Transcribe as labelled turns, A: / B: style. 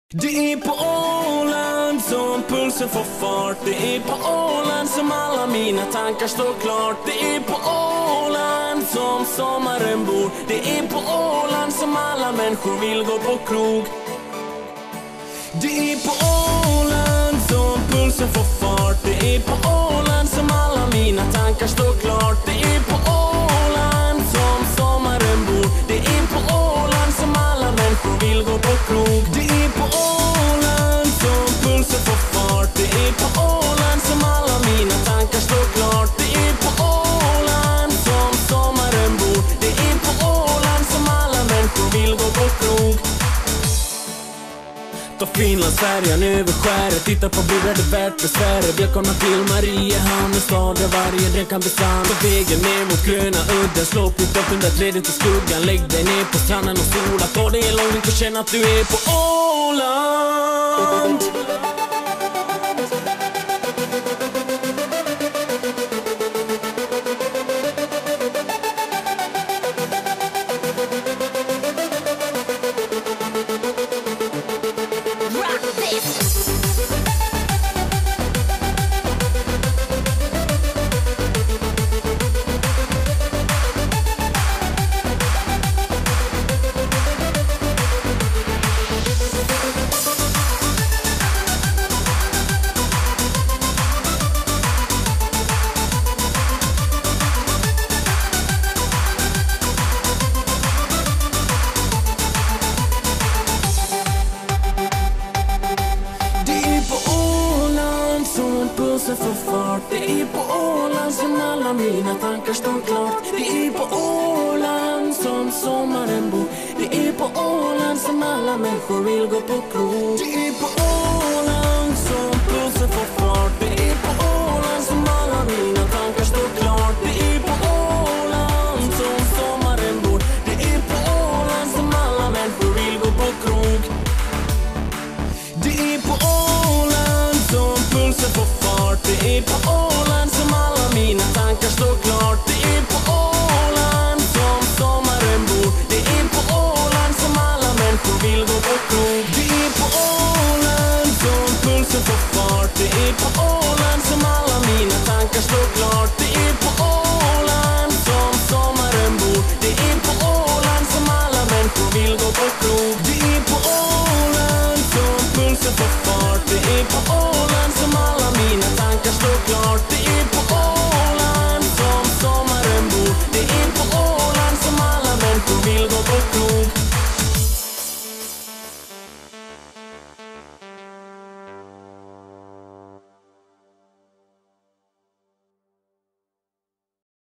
A: Det är på Åland som pulsen får fart. Det är på Åland som alla mina tankar står klart. Det är på Åland som sommaren bor. Det är på Åland som alla människor vill gå på krog. Det är på Åland som pulsen får fart. Det är på Åland som alla mina tankar står klart. Det är på Åland som sommaren bor. Det är på Åland som alla människor vill gå på krog. Det är på Åland som pulsen får fart. Det är på Åland som alla mina tankar står klart. Det är på Åland som sommaren bor. Det är på Åland som alla människor vill gå på krog. Ta Finlandsfärjan över skäret, titta på brudar det värt besväret. Välkomna till Mariehamn, en stad där varje dröm kan bli sann. Ta vägen ner mot gröna udden, slå upp upp under trädet i skuggan. Lägg dig ner på stranden och sola, ta dig en lång drink och känn att du är på Åland. Pulsen får fart. Det är på Åland som alla mina tankar står klart. Det är på Åland som sommaren bor. Det är på Åland som alla människor vill gå på krog. Det är på Åland som pulsen får fart. Det är på Åland som alla mina tankar står klart. Det är på Åland som sommaren bor. Det är på Åland som alla människor vill gå på krog. Det är på Åland som pulsen får fart. Det är på Åland som alla mina tankar står klart. Det är på Åland som sommaren bor. Det är på Åland som alla människor vill gå på krog. Det är på Åland som pulsen får fart. Det är på Åland som alla mina tankar står klart. Det är på Åland som sommaren bor. Det är på Åland som alla människor vill gå på krog. Det är på Åland som pulsen får fart. Det är på